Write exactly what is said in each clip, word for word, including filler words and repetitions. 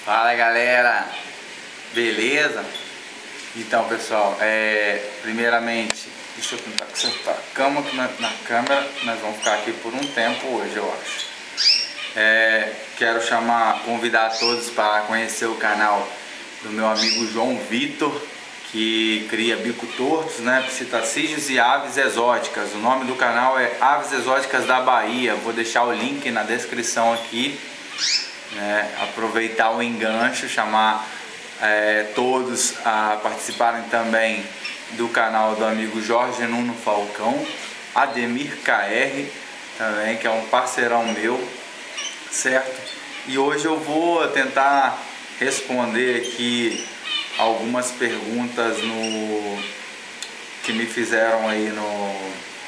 Fala galera, beleza? Então pessoal, é, primeiramente, deixa eu tentar acertar a cama aqui na, na câmera, nós vamos ficar aqui por um tempo hoje, eu acho. É, quero chamar, convidar todos para conhecer o canal do meu amigo João Vitor, que cria bico tortos, né, psitacídeos e aves exóticas. O nome do canal é Aves Exóticas da Bahia. Vou deixar o link na descrição aqui. Né, aproveitar o engancho, chamar é, todos a participarem também do canal do amigo Jorge Nuno Falcão, Ademir K R também, que é um parceirão meu, certo? E hoje eu vou tentar responder aqui algumas perguntas no que me fizeram aí no,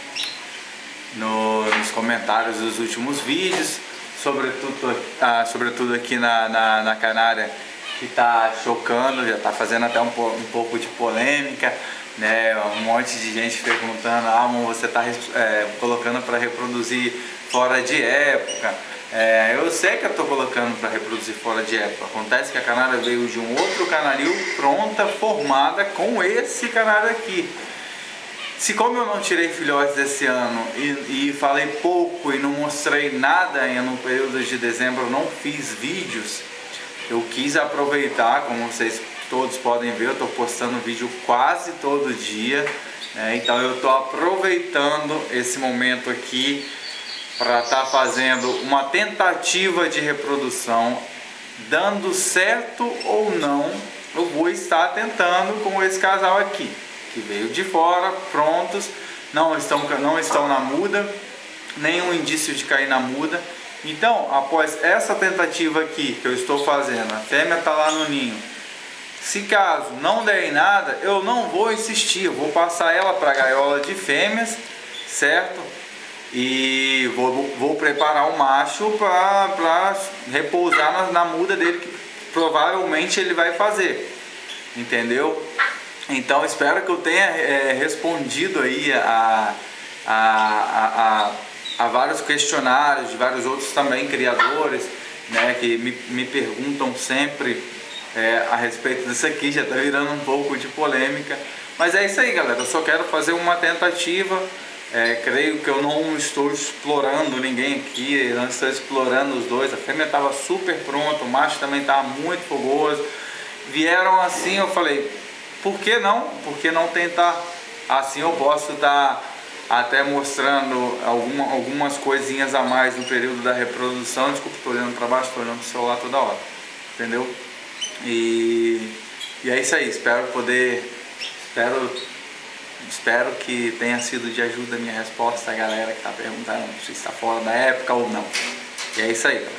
no nos comentários dos últimos vídeos. Sobretudo, ah, sobretudo aqui na, na, na Canária, que está chocando, já está fazendo até um, um pouco de polêmica, né? Um monte de gente perguntando: ah, amor, você está é, colocando para reproduzir fora de época. É, eu sei que eu estou colocando para reproduzir fora de época. Acontece que a canária veio de um outro canaril pronta, formada com esse canário aqui. Se como eu não tirei filhotes esse ano e, e falei pouco e não mostrei nada no período de dezembro, eu não fiz vídeos, eu quis aproveitar, como vocês todos podem ver, eu estou postando vídeo quase todo dia, né? Então eu estou aproveitando esse momento aqui para estar tá fazendo uma tentativa de reprodução. Dando certo ou não, eu vou estar tentando com esse casal aqui, que veio de fora, prontos, não estão, não estão na muda, nenhum indício de cair na muda. Então, após essa tentativa aqui que eu estou fazendo, a fêmea está lá no ninho, se caso não der em nada, eu não vou insistir, eu vou passar ela para a gaiola de fêmeas, certo? E vou, vou preparar o macho para repousar na, na muda dele, que provavelmente ele vai fazer, entendeu? Então espero que eu tenha é, respondido aí a, a, a, a, a vários questionários de vários outros também criadores, né, que me, me perguntam sempre é, a respeito disso aqui. Já está virando um pouco de polêmica, mas é isso aí, galera. Eu só quero fazer uma tentativa. É, creio que eu não estou explorando ninguém aqui, não estou explorando os dois. A fêmea estava super pronta, o macho também estava muito fogoso. Vieram assim, eu falei: por que não? Por que não tentar? Assim eu posso estar até mostrando alguma, algumas coisinhas a mais no período da reprodução. Desculpa, estou olhando para baixo, estou olhando para o celular toda hora, entendeu? E, e é isso aí, espero poder, espero, espero que tenha sido de ajuda a minha resposta à galera que está perguntando se está fora da época ou não. E é isso aí, galera.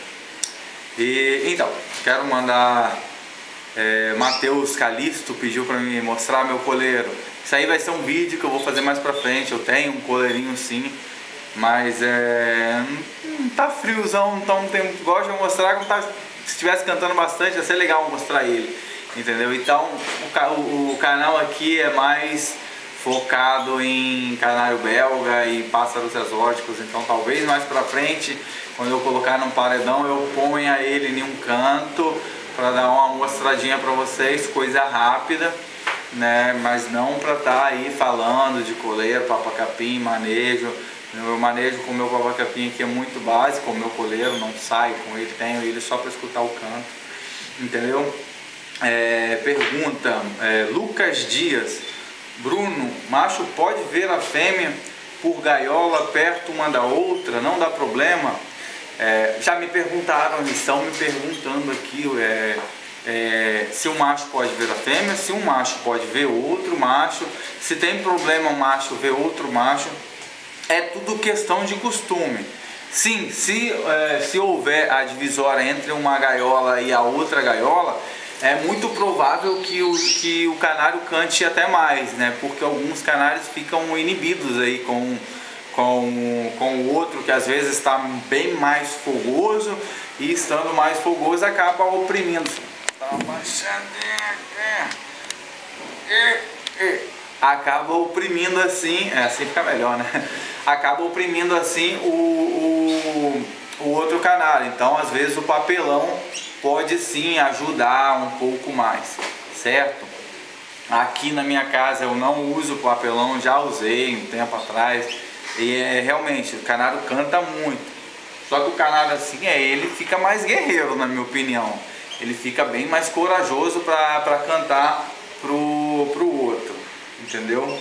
E então, quero mandar... É, Matheus Calisto pediu para me mostrar meu coleiro. Isso aí vai ser um vídeo que eu vou fazer mais pra frente. Eu tenho um coleirinho sim, mas é, não tá friozão, então tem, gosto de mostrar. Como tá, se estivesse cantando bastante, ia ser legal mostrar ele, entendeu? Então o, o, o canal aqui é mais focado em canário belga e pássaros exóticos. Então talvez mais pra frente, quando eu colocar num paredão, eu ponha ele em um canto para dar uma mostradinha para vocês, coisa rápida, né? Mas não para estar tá aí falando de coleiro, papacapim, manejo. Eu manejo com o meu papacapim aqui é muito básico, o meu coleiro não sai com ele, tenho ele só para escutar o canto, entendeu? É, pergunta, é, Lucas Dias: Bruno, macho pode ver a fêmea por gaiola perto uma da outra, não dá problema? É, já me perguntaram, estão me perguntando aqui é, é, se o macho pode ver a fêmea, se um macho pode ver outro macho, se tem problema o macho ver outro macho. É tudo questão de costume. Sim, se, é, se houver a divisória entre uma gaiola e a outra gaiola, é muito provável que o, que o canário cante até mais, né? Porque alguns canários ficam inibidos aí com Com, com o outro, que às vezes está bem mais fogoso, e estando mais fogoso acaba oprimindo. Tá acaba oprimindo assim, é, assim fica melhor, né? Acaba oprimindo assim o, o, o outro canário. Então às vezes o papelão pode sim ajudar um pouco mais, certo? Aqui na minha casa eu não uso papelão, já usei um tempo atrás, e é, realmente o canário canta muito. Só que o canário assim, é, ele fica mais guerreiro, na minha opinião. Ele fica bem mais corajoso para cantar pro, pro outro, entendeu?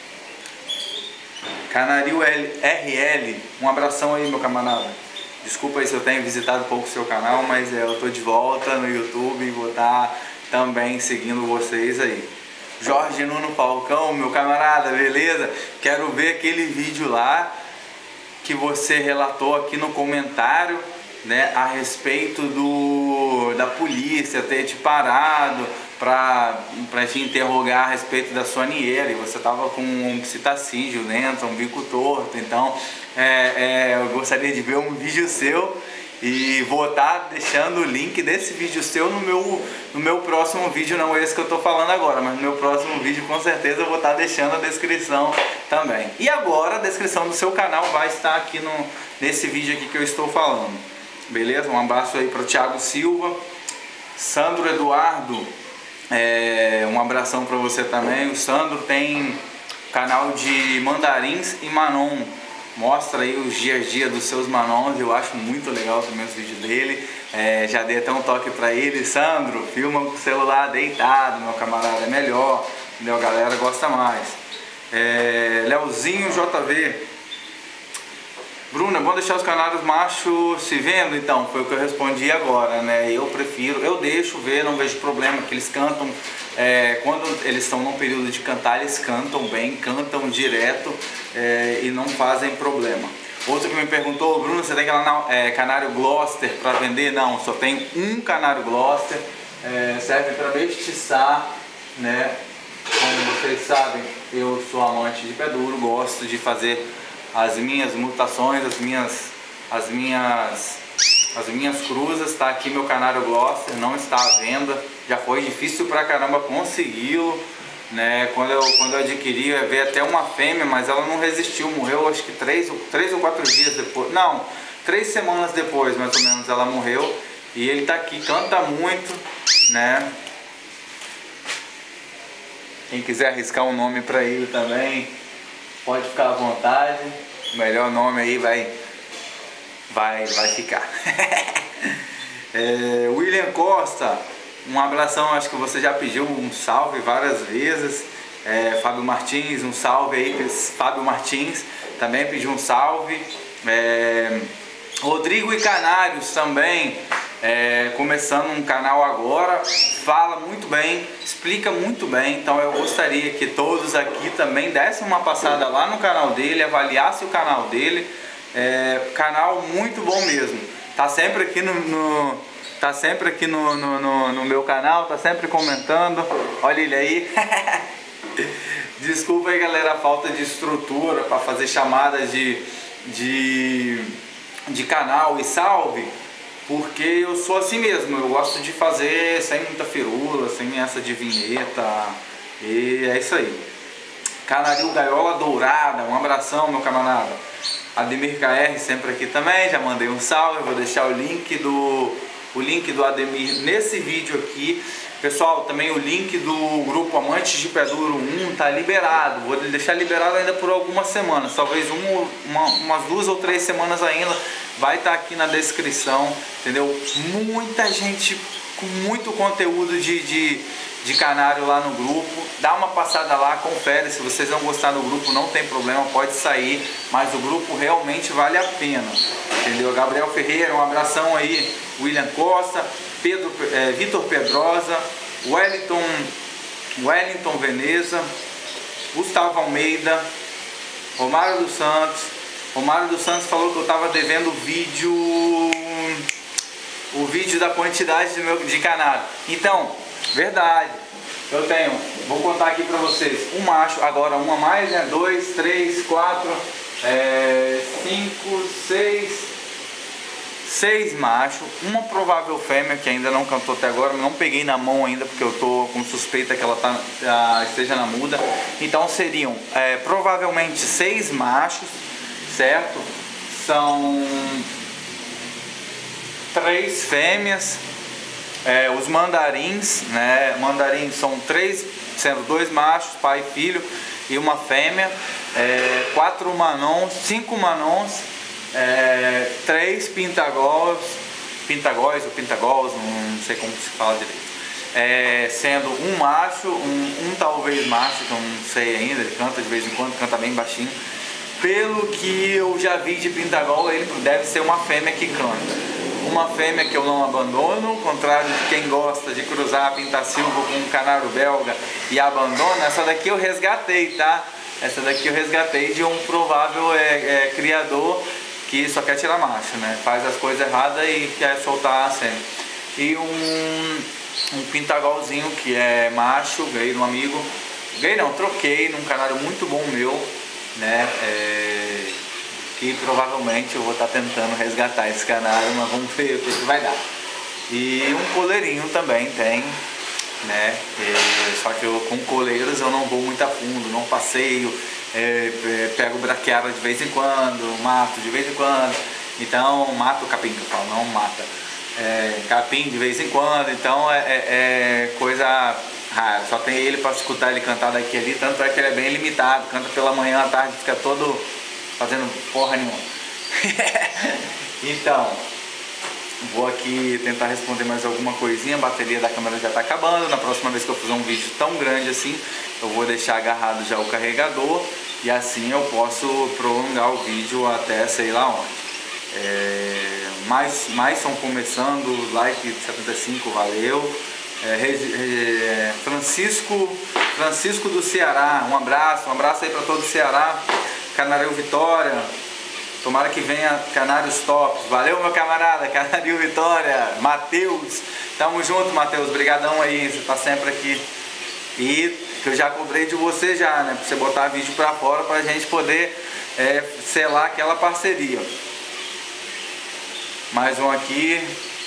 Canarinho R L, um abração aí, meu camarada. Desculpa aí se eu tenho visitado um pouco o seu canal, mas é, eu tô de volta no YouTube e vou estar também seguindo vocês aí. Jorge Nuno Falcão, meu camarada, beleza? Quero ver aquele vídeo lá que você relatou aqui no comentário, né, a respeito do da polícia ter te parado para para te interrogar a respeito da sua niera, e você tava com um psitacídeo dentro, um bico torto. Então é, é, eu gostaria de ver um vídeo seu e vou estar deixando o link desse vídeo seu no meu, no meu próximo vídeo, não esse que eu tô falando agora, mas no meu próximo vídeo com certeza eu vou estar deixando a descrição também. E agora a descrição do seu canal vai estar aqui no, nesse vídeo aqui que eu estou falando. Beleza? Um abraço aí para o Thiago Silva, Sandro Eduardo, é, um abração para você também. O Sandro tem canal de mandarins e Manon, mostra aí os dia a dia dos seus Manons. Eu acho muito legal também os vídeos dele. É, já dei até um toque para ele: Sandro, filma com o celular deitado, meu camarada, é melhor, entendeu? A galera gosta mais. É, Leozinho J V, Bruno, é bom deixar os canários machos se vendo? Então, foi o que eu respondi agora, né? Eu prefiro, eu deixo ver, não vejo problema, que eles cantam, é, quando eles estão num período de cantar, eles cantam bem, cantam direto, é, e não fazem problema. Outro que me perguntou: Bruno, você tem é, canário Gloucester para vender? Não, só tenho um canário Gloucester, é, serve para mestiçar, né? Como vocês sabem, eu sou amante de pé duro, gosto de fazer as minhas mutações, as minhas, as minhas, as minhas cruzas. Está aqui meu canário Gloucester, não está à venda. Já foi difícil pra caramba consegui-lo, né? Quando eu, quando eu adquiri, eu vi até uma fêmea, mas ela não resistiu, morreu acho que três, três ou quatro dias depois. Não, três semanas depois, mais ou menos, ela morreu. E ele tá aqui, canta muito, né? Quem quiser arriscar um nome para ele também, pode ficar à vontade. O melhor nome aí vai, vai, vai ficar. é, William Costa, um abração, acho que você já pediu um salve várias vezes. É, Fábio Martins, um salve aí. Fábio Martins também pediu um salve. É, Rodrigo e Canários também, é, começando um canal agora, fala muito bem, explica muito bem. Então eu gostaria que todos aqui também dessem uma passada lá no canal dele, avaliassem o canal dele. É, canal muito bom mesmo, tá sempre aqui no, no tá sempre aqui no, no, no, no meu canal, tá sempre comentando. Olha ele aí. Desculpa aí, galera, a falta de estrutura para fazer chamadas de, de, de canal e salve, porque eu sou assim mesmo, eu gosto de fazer sem muita firula, sem essa de vinheta, e é isso aí. Canarinho Gaiola Dourada, um abração, meu camarada. Ademir K R sempre aqui também, já mandei um salve, vou deixar o link do, o link do Ademir nesse vídeo aqui. Pessoal, também o link do grupo Amantes de Pé Duro um tá liberado, vou deixar liberado ainda por algumas semanas, talvez um, uma, umas duas ou três semanas ainda, vai estar tá aqui na descrição, entendeu? Muita gente com muito conteúdo de, de, de canário lá no grupo, dá uma passada lá, confere, se vocês não gostar do grupo não tem problema, pode sair, mas o grupo realmente vale a pena, entendeu? Gabriel Ferreira, um abração aí, William Costa, Pedro, é, Vitor Pedrosa, Wellington, Wellington Veneza, Gustavo Almeida, Romário dos Santos. Romário dos Santos falou que eu estava devendo o vídeo, o vídeo da quantidade de, meu, de canário. Então, verdade, eu tenho, vou contar aqui para vocês, um macho, agora uma mais, né? Dois, três, quatro, é, cinco, seis... Seis machos, uma provável fêmea que ainda não cantou até agora, não peguei na mão ainda porque eu tô com suspeita que ela tá, uh, esteja na muda. Então seriam é, provavelmente seis machos, certo? São três fêmeas. É, os mandarins, né? Mandarins são três, sendo dois machos, pai e filho, e uma fêmea. É, quatro manons, cinco manons, é, três pintagóis, pintagóis ou pintagóis, não sei como se fala direito. É, sendo um macho, um, um talvez macho, que eu não sei ainda, ele canta de vez em quando, canta bem baixinho. Pelo que eu já vi de pintagol, ele deve ser uma fêmea que canta. Uma fêmea que eu não abandono, ao contrário de quem gosta de cruzar a pintacilgo com um canário belga e abandona, essa daqui eu resgatei, tá? Essa daqui eu resgatei de um provável é, é, criador que só quer tirar macho, né? Faz as coisas erradas e quer soltar sempre. E um, um pintagolzinho que é macho, ganhei de um amigo. Ganhei não, troquei num canário muito bom meu, né? É, que provavelmente eu vou estar tentando resgatar esse canário, mas vamos ver o que, que vai dar. E um coleirinho também tem, né? É, só que eu, com coleiros eu não vou muito a fundo, não passeio, é, é, pego braquiária de vez em quando, mato de vez em quando, então mato o capim que eu falo, não mata, é, capim de vez em quando, então é, é, é coisa rara, só tem ele para escutar ele cantar daqui e ali, tanto é que ele é bem limitado, canta pela manhã, à tarde fica todo fazendo porra nenhuma. Então, vou aqui tentar responder mais alguma coisinha. A bateria da câmera já está acabando. Na próxima vez que eu fizer um vídeo tão grande assim, eu vou deixar agarrado já o carregador, e assim eu posso prolongar o vídeo até sei lá onde. É, mais, mais são começando, like setenta e cinco, valeu. É, é, Francisco, Francisco do Ceará, um abraço, um abraço aí para todo o Ceará. Canário Vitória, tomara que venha Canários Tops, valeu meu camarada, Canário Vitória, Matheus, tamo junto Matheus, brigadão aí, você tá sempre aqui, e que eu já cobrei de você já, né, pra você botar vídeo pra fora pra gente poder é, selar aquela parceria. Mais um aqui.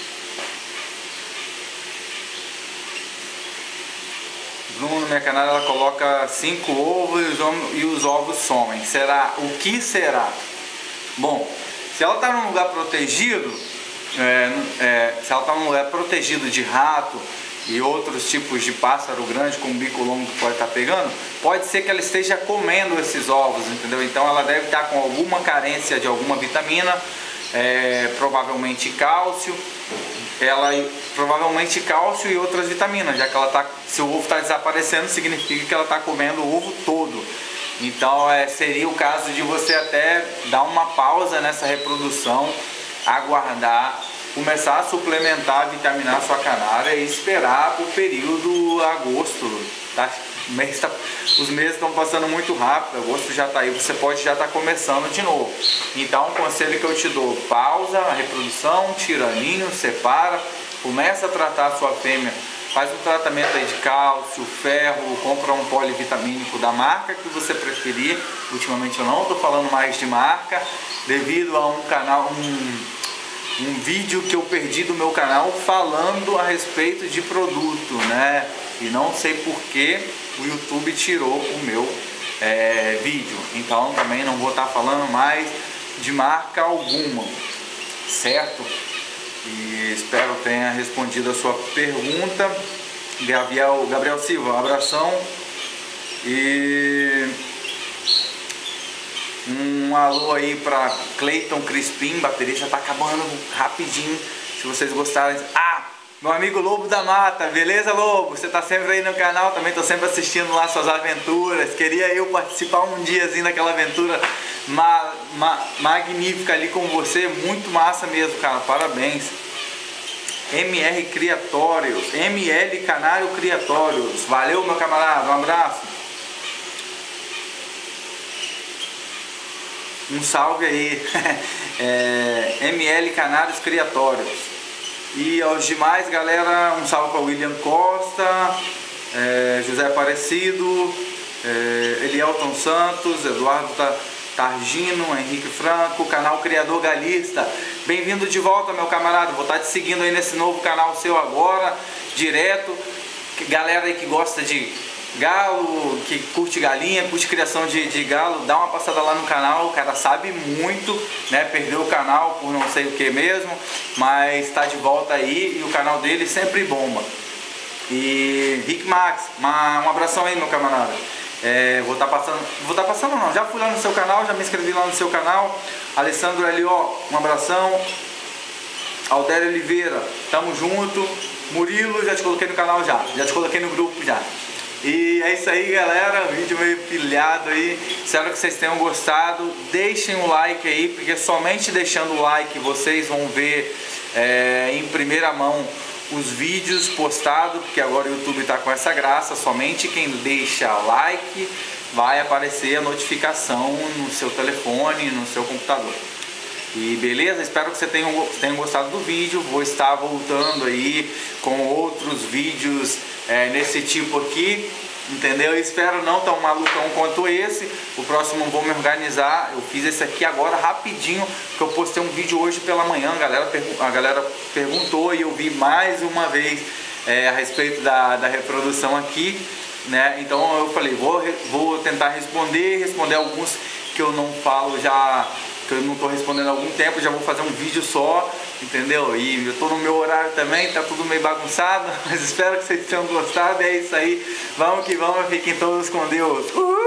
Bruno, minha canal, ela coloca cinco ovos e os ovos somem. Será? O que será? Bom, se ela está num lugar protegido, é, é, se ela está num lugar protegido de rato e outros tipos de pássaro grande com bico longo que pode estar pegando, pode ser que ela esteja comendo esses ovos, entendeu? Então ela deve estar com alguma carência de alguma vitamina, é, provavelmente cálcio. Ela provavelmente cálcio e outras vitaminas, já que ela tá, se o ovo está desaparecendo, significa que ela está comendo o ovo todo. Então é, seria o caso de você até dar uma pausa nessa reprodução, aguardar, começar a suplementar, vitaminar a sua canária e esperar para o período agosto. Tá? Mês tá, os meses estão passando muito rápido, agosto já está aí, você pode já estar tá começando de novo. Então o conselho que eu te dou, pausa a reprodução, tira ninho, separa, começa a tratar a sua fêmea, faz um tratamento aí de cálcio, ferro, compra um polivitamínico da marca que você preferir. Ultimamente eu não estou falando mais de marca, devido a um canal, um, um vídeo que eu perdi do meu canal falando a respeito de produto, né? E não sei por que o YouTube tirou o meu é, vídeo, então também não vou estar falando mais de marca alguma, certo? E espero tenha respondido a sua pergunta. Gabriel, Gabriel Silva, um abração e um alô aí para Cleiton Crispim, bateria já tá acabando rapidinho. Se vocês gostarem, ah, meu amigo Lobo da Mata, beleza Lobo? Você tá sempre aí no canal, também tô sempre assistindo lá suas aventuras. Queria eu participar um diazinho daquela aventura ma ma magnífica ali com você, muito massa mesmo, cara, parabéns. M R Criatórios, M L Canário Criatórios, valeu meu camarada, um abraço. Um salve aí, é, M L Canários Criatórios. E aos demais, galera, um salve para William Costa, é, José Aparecido, é, Elielton Santos, Eduardo Targino, Henrique Franco, canal Criador Galista. Bem-vindo de volta, meu camarada. Vou estar te seguindo aí nesse novo canal seu agora, direto. Galera aí que gosta de galo, que curte galinha, curte criação de, de galo, dá uma passada lá no canal, o cara sabe muito, né? Perdeu o canal por não sei o que mesmo, mas tá de volta aí e o canal dele sempre bomba. E Rick Max, uma, um abração aí, meu camarada. É, vou estar tá passando, vou estar tá passando não, já fui lá no seu canal, já me inscrevi lá no seu canal. Alessandro L O, um abração. Aldério Oliveira, tamo junto. Murilo, já te coloquei no canal já, já te coloquei no grupo já. E é isso aí, galera, vídeo meio pilhado aí, espero que vocês tenham gostado. Deixem o like aí, porque somente deixando o like vocês vão ver é, em primeira mão os vídeos postados, porque agora o YouTube tá com essa graça, somente quem deixa like vai aparecer a notificação no seu telefone, no seu computador. E beleza? Espero que você tenha, tenha gostado do vídeo. Vou estar voltando aí com outros vídeos é, nesse tipo aqui, entendeu? Eu espero não tão malucão quanto esse. O próximo eu vou me organizar. Eu fiz esse aqui agora rapidinho, que eu postei um vídeo hoje pela manhã. A galera, a galera perguntou e eu vi mais uma vez é, a respeito da, da reprodução aqui, né? Então eu falei, vou, vou tentar responder, responder alguns que eu não falo já, que eu não estou respondendo há algum tempo, já vou fazer um vídeo só, entendeu? E eu estou no meu horário também, tá tudo meio bagunçado, mas espero que vocês tenham gostado. É isso aí, vamos que vamos, fiquem todos com Deus. Uhul!